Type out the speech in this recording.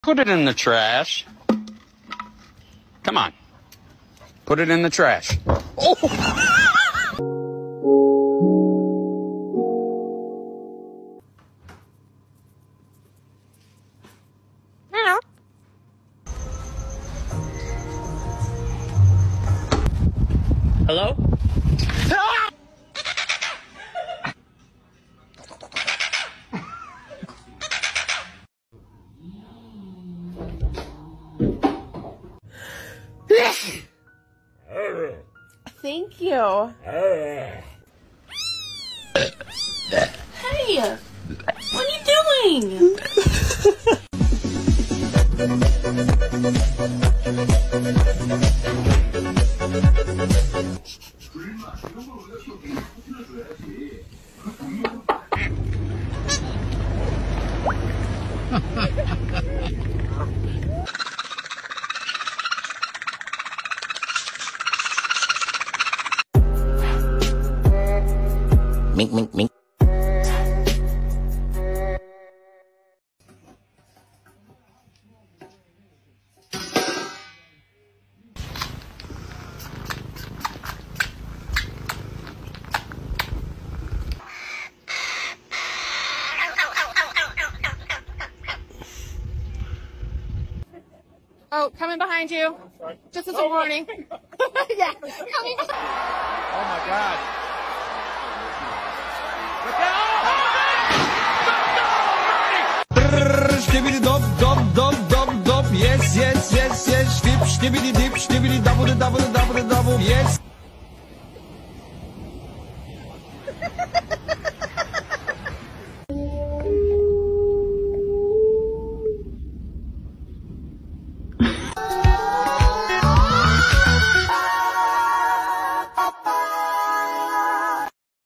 Put it in the trash. Come on. Put it in the trash. Oh! Hello? Thank you. Hey! What are you doing? Mink, mink, mink. Oh, coming behind you. Just as a warning. Yeah, coming behind. Oh my God. Shtibidi dop dop dop dop dop, yes yes yes yes, shtib shtibidi dip shtibidi double double double double, yes.